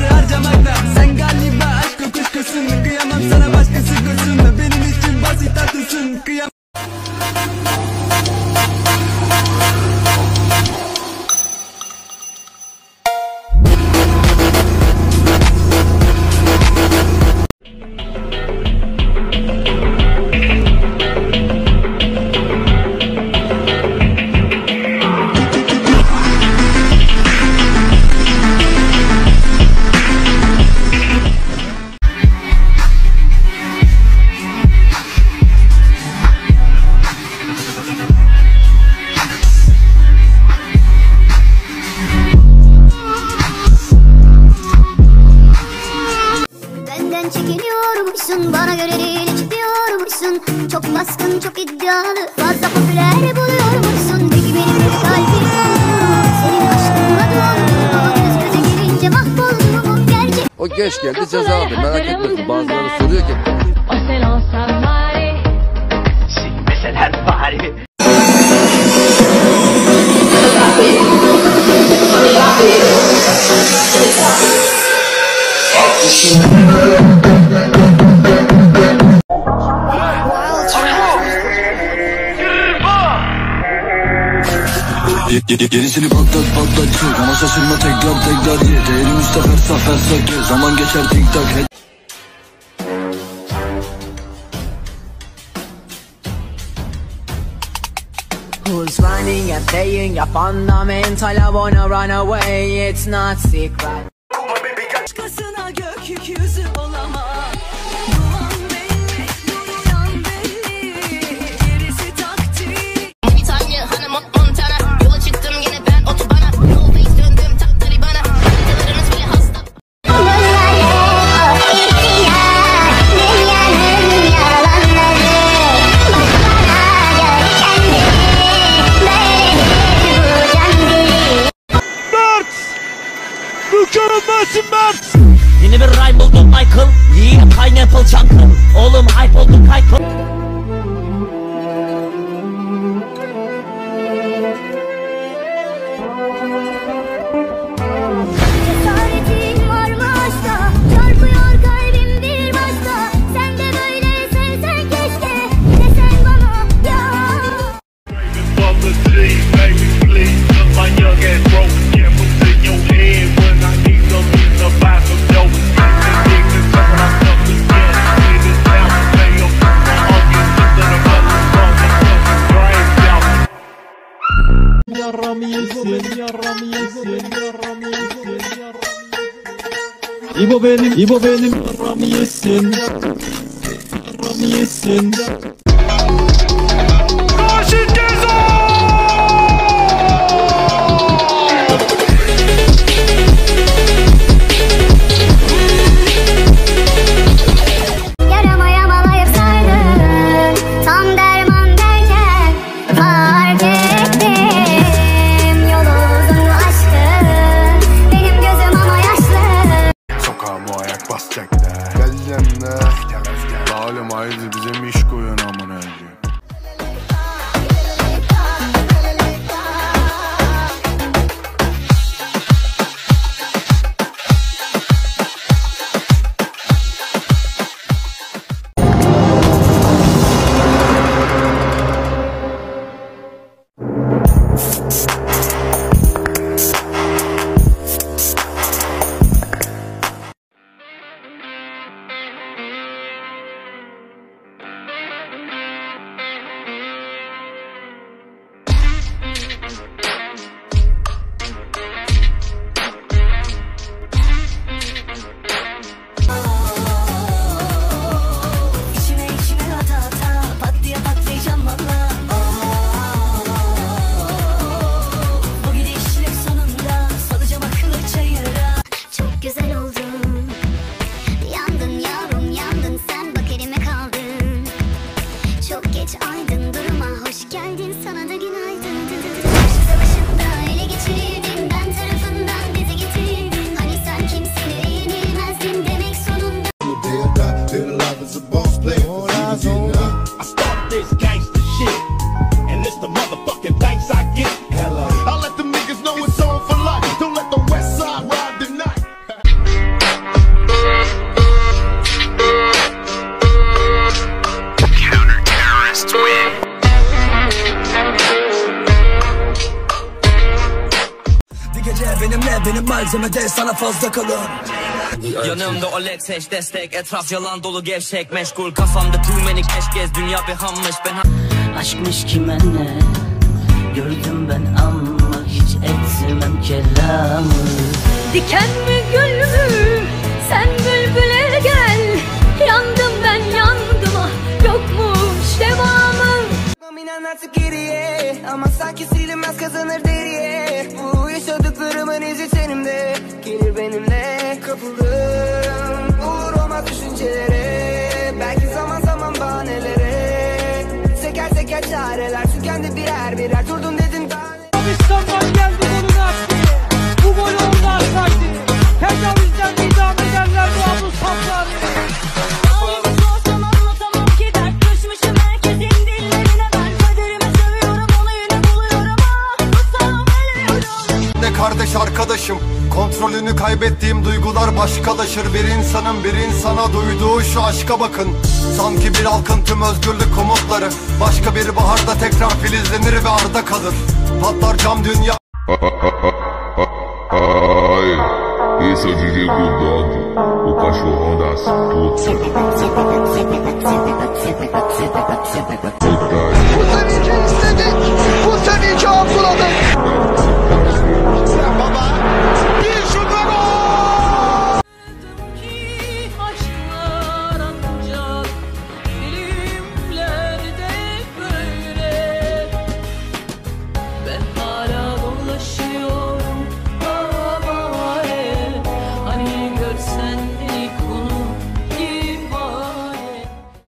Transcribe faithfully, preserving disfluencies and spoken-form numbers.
yılları harcamakla. Sen galiba aşk kuşkusun, kıyamam sana başkası kursun da benim için basit tatlısın, kıyamam. Çekiniyormuşsun, bana göre değil hiç diyormuşsun. Çok baskın, çok iddialı, fazla popüler buluyormuşsun. Peki benim de kalbim senin aşkınla doğru. Göz göze gelince mahvoldum gerçek. O geç geldi, ceza aldı, merak etmesin. Bazıları soruyor ki O sen olsan bari, silmeseler bari. Gerisini patlat patlat çık ama şaşırma tekrar tekrar ye. Değerim üst sefer sefer sefer zaman geçer tik tak. Who's running and playing your fundamental? I wanna run away, it's not secret. Başkasına gökyüzü olamaz. Duman belli, duruyan belli, gerisi taktik. Montaña, Hannah Montana. Yola çıktım yine ben otobana. Yolda döndüm taktari bana. Haritalarımız bile hasta. Mükemmelsin Mert! Yeni bir rhyme buldum Michael. Yeah, pineapple jungle. Oğlum hype oldum hype. Cesaretin var mı aşka? Çarpıyor kalbim bir başka. Sen de böyle sevsen keşke. Desen bana ya. Yarram yesin, yarram yesin, yarram yesin, yarram yesin. İbo benim, İbo benim, yarram yesin, yarram yesin. Yarama yamalayıp sardın, tam derman derken fark ettim. Yolu uzun aşkın, benim gözüm ama yaşlı. Sokağa bu ayak basacaklar. Geleceğim de Zalim haydi bize mi iş koyun amına ediyor. malzeme de sana fazla kalır. Yanımda o seç destek, etraf yalan dolu gevşek meşgul, kafamda too many keşkez, dünya bir hammış ben. Aşkmış kime ne gördüm ben ama hiç etmem kelamı. Diken mi gül mü sen bülbüle gel. Yandım ben yandım ah yokmuş devamı. İnan artık geriye ama sanki silinmez kazanır deriye. Bu yaşadıklarımın izi tenimde gelir benimle. Kapıldım olur olmaz düşüncelere, belki zaman zaman bahanelere. Teker teker çareler tükendi birer birer, durdun dedin daha. İstanbul geldi golünü attı. Bu golü orada atsaydı tecavüzden idam ederler bu Abu Safları. Kardeş arkadaşım, kontrolünü kaybettiğim duygular başkalaşır. Bir insanın bir insana duyduğu şu aşka bakın. Sanki bir halkın tüm özgürlük umutları başka bir baharda tekrar filizlenir ve arda kalır. Patlar cam dünya. Esse é o D J Bulldog, o cachorrão das putas. Bu tabii ki istedik.